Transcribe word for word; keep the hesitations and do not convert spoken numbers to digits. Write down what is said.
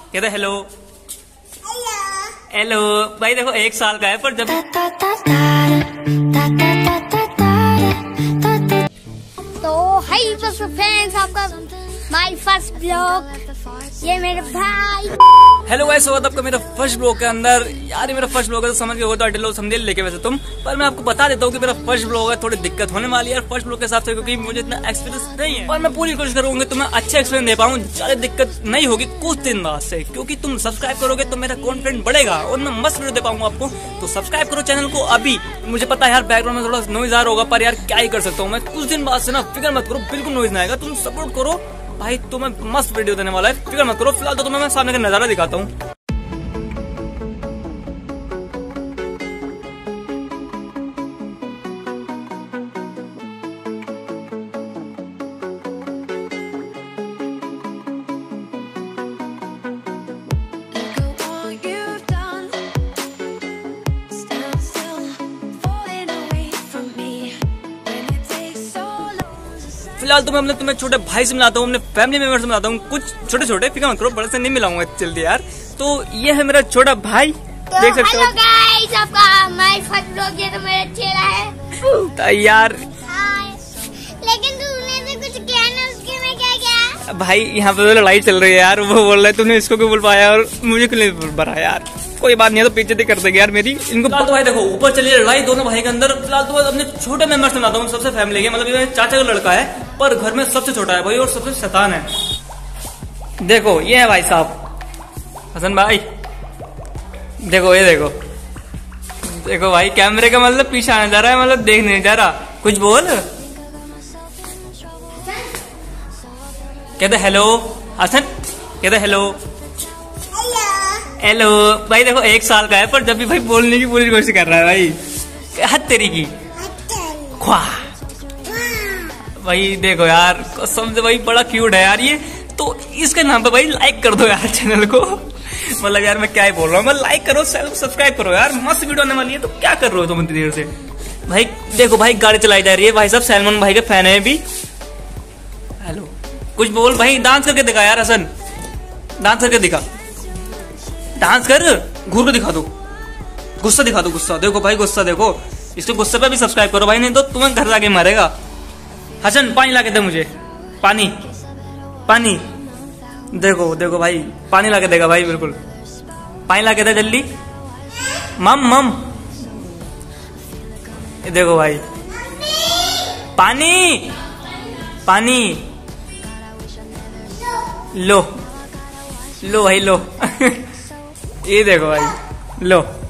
कहते hello hello भाई। देखो एक साल का है पर जब तो हाय बस फ्रेंड्स, आपका माय फर्स्ट ब्लॉग, ये मेरे भाई। हेलो गाइस, स्वागत आपका मेरा फर्स्ट ब्लॉग के अंदर। यार ये मेरा फर्स्ट ब्लॉग है तो समझ के होता है, समझे लेके वैसे तुम, पर मैं आपको बता देता हूँ कि मेरा फर्स्ट ब्लॉग है, थोड़ी दिक्कत होने वाली है यार फर्स्ट ब्लॉग के हिसाब से, क्योंकि मुझे इतना एक्सपीरियंस नहीं है। और मैं पूरी कोशिश करूंगी तो मैं अच्छे एक्सपीरियंस दे पाऊँ, ज्यादा दिक्कत नहीं होगी कुछ दिन बाद से, क्योंकि तुम सब्सक्राइब करोगे तो मेरा कॉन्फिडेंस बढ़ेगा और मैं मस्त वीडियो दे पाऊंगा आपको। तो सब्सक्राइब करो चैनल को अभी। मुझे पता है यार बैकग्राउंड में थोड़ा नॉइज आ रहा होगा, पर यार क्या ही कर सकता हूँ मैं। कुछ दिन बाद से ना फिक्र मत करो, बिल्कुल नॉइज नहीं आएगा। तुम सपोर्ट करो भाई, तुम्हें मस्त वीडियो देने वाला है, फिक्र मत करो। फिलहाल तो तुम्हें मैं सामने का नजारा दिखाता हूँ। फिलहाल तो मैं अपने तुम्हें छोटे भाई से मिलाता हूँ, अपने फैमिली मेंबर से मिलाता हूँ, कुछ छोटे छोटे, फिक्र मत करो, बड़े से नहीं मिलाऊंगा जल्दी यार। तो ये है मेरा छोटा भाई, तो देख सकते हो। हेलो गाइस, आपका माय फर्स्ट ब्लॉग, ये तो मेरा चेहरा है तो यार। लेकिन तूने तो कुछ किया ना, उसके में क्या क्या भाई यहाँ पे तो लड़ाई चल रही है यार, वो बोल रहा है तुमने इसको क्यों बोल पाया और मुझे क्यों नहीं बोल पा रहा यार। कोई बात नहीं है, तो पीछे से कर देंगे यार मेरी इनको। तो भाई देखो ऊपर चलिए लड़ाई दोनों भाई के अंदर। फिलहाल तो अपने छोटे मेंबर से मिलाता हूँ, सबसे फैमिली के, मतलब ये चाचा का लड़का है पर घर में सबसे छोटा है भाई और सबसे शैतान है। देखो ये है भाई साहब हसन भाई, देखो ये देखो देखो भाई, कैमरे का मतलब पीछे आने जा रहा है, मतलब देख नहीं जा रहा। कुछ बोल, कहते हेलो हसन, कहते हेलो हेलो भाई। देखो एक साल का है पर जब भी भाई बोलने की पूरी कोशिश कर रहा है भाई, हद तेरी की ख्वा भाई। देखो यार कसम से भाई बड़ा क्यूट है यार ये। तो इसके नाम पे भाई लाइक कर दो यार चैनल को। मतलब यार मैं क्या ही बोल रहा हूँ, मैं लाइक करो, सब्सक्राइब करो यार, मस्त वीडियो आने वाली है। तो क्या कर रहे हो तुम इतनी देर से भाई। देखो भाई गाड़ी चलाई जा रही है, भाई साहब सलमान भाई के फैन है भी। हेलो कुछ बोल भाई, डांस करके दिखा यार हसन, डांस करके दिखा, डांस कर, घूर के दिखा दो, गुस्सा दिखा दो, गुस्सा देखो भाई, गुस्सा देखो। इसके गुस्से पे भी सब्सक्राइब करो भाई, नहीं तो तुम्हें घर जाके मारेगा। हसन पानी ला के दे मुझे, पानी पानी। देखो देखो भाई पानी ला के देगा भाई, बिल्कुल पानी ला के दे जल्दी। मम मम देखो भाई, पानी पानी लो लो भाई लो। ये देखो भाई लो।